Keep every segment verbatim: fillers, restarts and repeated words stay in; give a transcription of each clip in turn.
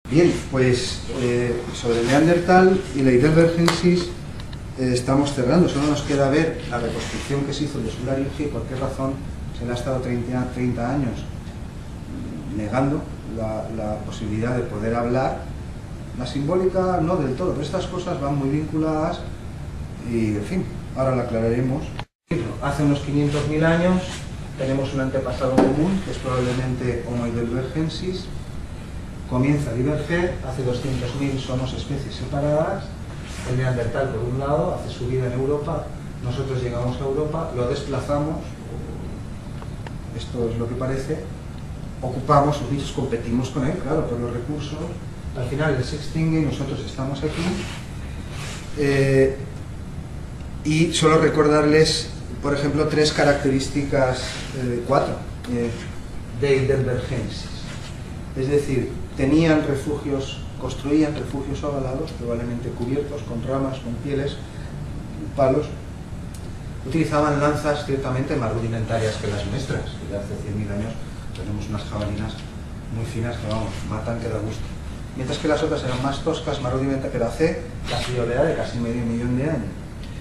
Bien, pues eh, sobre el Neandertal y la Heidelbergensis eh, estamos cerrando. Solo nos queda ver la reconstrucción que se hizo de su laringe y por qué razón se le ha estado treinta años negando la, la posibilidad de poder hablar. La simbólica no del todo, pero estas cosas van muy vinculadas y, en fin, ahora la aclararemos. Hace unos quinientos mil años tenemos un antepasado común, que es probablemente Homo heidelbergensis. Comienza a diverger, hace doscientos mil somos especies separadas. El Neandertal, por un lado, hace su vida en Europa, nosotros llegamos a Europa, lo desplazamos, esto es lo que parece, ocupamos sus bichos, competimos con él, claro, por los recursos, al final él se extingue y nosotros estamos aquí. Eh, y solo recordarles, por ejemplo, tres características, eh, cuatro, eh, de Heidelbergensis. Es decir, tenían refugios, construían refugios ovalados, probablemente cubiertos con ramas, con pieles, palos. Utilizaban lanzas ciertamente más rudimentarias que las nuestras, que de hace cien mil años tenemos unas jabalinas muy finas que, vamos, matan que da gusto. Mientras que las otras eran más toscas, más rudimentarias, pero hace la friolera de casi medio millón de años.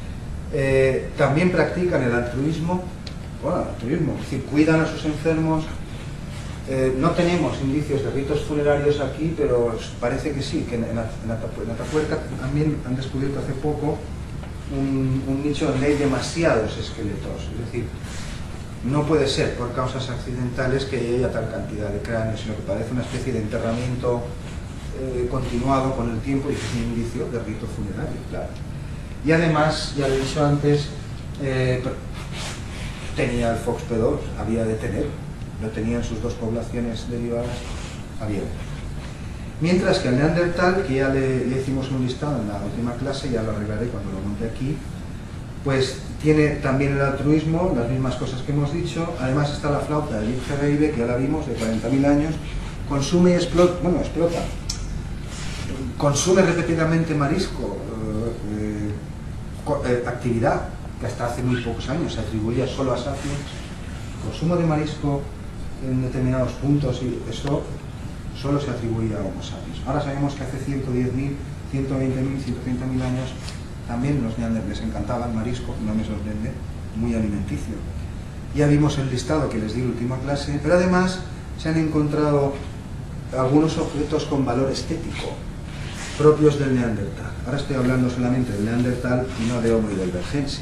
Eh, también practican el altruismo, bueno, el altruismo, es decir, cuidan a sus enfermos. Eh, no tenemos indicios de ritos funerarios aquí, pero parece que sí, que en, en, en Atapuerca también han descubierto hace poco un, un nicho donde hay demasiados esqueletos, es decir, no puede ser por causas accidentales que haya tal cantidad de cráneos, sino que parece una especie de enterramiento eh, continuado con el tiempo y que es un indicio de rito funerario, claro. Y además, ya lo he dicho antes, eh, tenía el Fox P dos, había de tener, lo tenían sus dos poblaciones derivadas, había. Mientras que el Neandertal, que ya le, le hicimos un listado en la última clase, ya lo arreglaré cuando lo monte aquí, pues tiene también el altruismo, las mismas cosas que hemos dicho. Además está la flauta de Liebherr, que ya la vimos, de cuarenta mil años, consume y explota, bueno, explota, consume repetidamente marisco, eh, eh, actividad que hasta hace muy pocos años se atribuía solo a sapiens, consumo de marisco en determinados puntos, y eso solo se atribuía a Homo sapiens. Ahora sabemos que hace ciento diez mil, ciento veinte mil, ciento treinta mil años también los neandertales les encantaba el marisco, no me sorprende, muy alimenticio. Ya vimos el listado que les di en la última clase, pero además se han encontrado algunos objetos con valor estético propios del Neandertal. Ahora estoy hablando solamente del Neandertal y no de Homo heidelbergensis.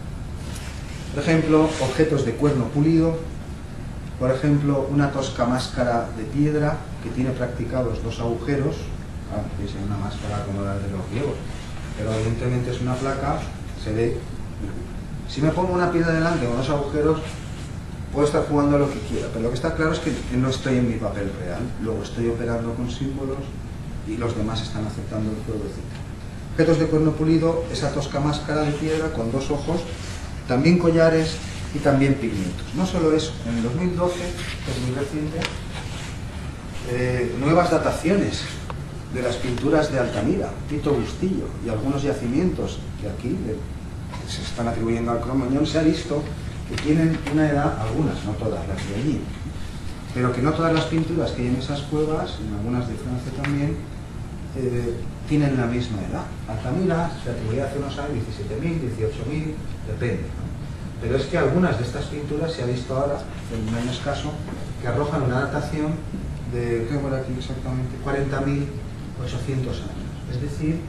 Por ejemplo, objetos de cuerno pulido, por ejemplo, una tosca máscara de piedra que tiene practicados dos agujeros, aunque es una máscara como la de los griegos, pero evidentemente es una placa, se ve. Si me pongo una piedra delante con dos agujeros, puedo estar jugando a lo que quiera, pero lo que está claro es que no estoy en mi papel real, luego estoy operando con símbolos y los demás están aceptando el juego, etcétera. Objetos de cuerno pulido, esa tosca máscara de piedra con dos ojos, también collares y también pigmentos. No solo eso, en el dos mil doce, que es muy reciente, eh, nuevas dataciones de las pinturas de Altamira, Tito Bustillo y algunos yacimientos de aquí, de, que se están atribuyendo al Cromañón, se ha visto que tienen una edad, algunas, no todas las de allí, pero que no todas las pinturas que hay en esas cuevas, en algunas de Francia también, eh, tienen la misma edad. Altamira se atribuía hace unos años diecisiete mil, dieciocho mil, depende, ¿no? Pero es que algunas de estas pinturas se ha visto ahora, en un año escaso, que arrojan una datación de, ¿qué por aquí exactamente? cuarenta mil ochocientos años. Es decir,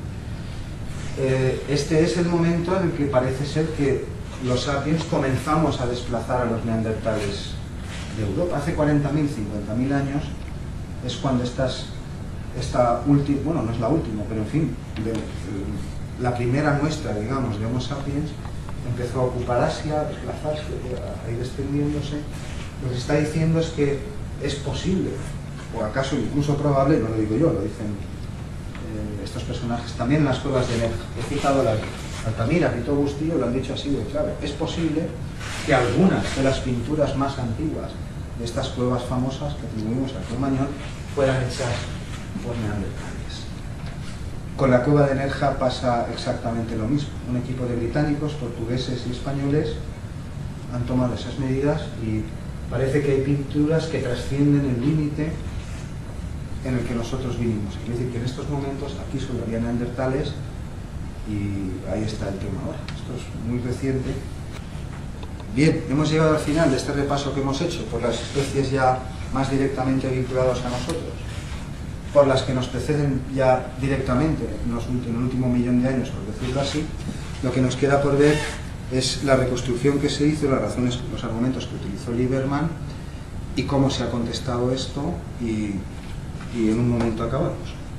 eh, este es el momento en el que parece ser que los sapiens comenzamos a desplazar a los neandertales de Europa. Hace cuarenta mil, cincuenta mil años es cuando estas, esta última, bueno, no es la última, pero en fin, de, de, la primera muestra, digamos, de Homo sapiens empezó a ocupar Asia, a desplazarse, a ir extendiéndose. Lo que se está diciendo es que es posible, o acaso incluso probable, no lo digo yo, lo dicen eh, estos personajes, también en las cuevas de Nerja. He citado la Altamira, Tito Bustillo, lo han dicho así de claro. Es posible que algunas de las pinturas más antiguas de estas cuevas famosas que atribuimos al Cromañón fueran hechas por neandertales. Con la cueva de Nerja pasa exactamente lo mismo. Un equipo de británicos, portugueses y españoles han tomado esas medidas y parece que hay pinturas que trascienden el límite en el que nosotros vinimos. Es decir, que en estos momentos aquí solo había neandertales y ahí está el tema ahora. Esto es muy reciente. Bien, hemos llegado al final de este repaso que hemos hecho por las especies ya más directamente vinculadas a nosotros, por las que nos preceden ya directamente en, los, en el último millón de años, por decirlo así. Lo que nos queda por ver es la reconstrucción que se hizo, las razones, los argumentos que utilizó Lieberman y cómo se ha contestado esto, y, y en un momento acabamos.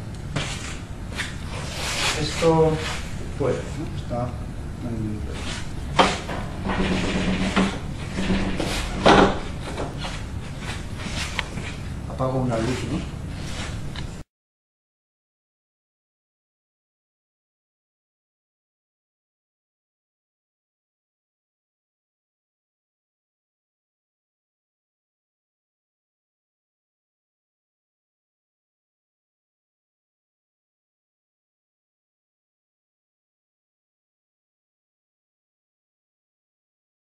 Esto puede, ¿no? Está en... Apago una luz, ¿no?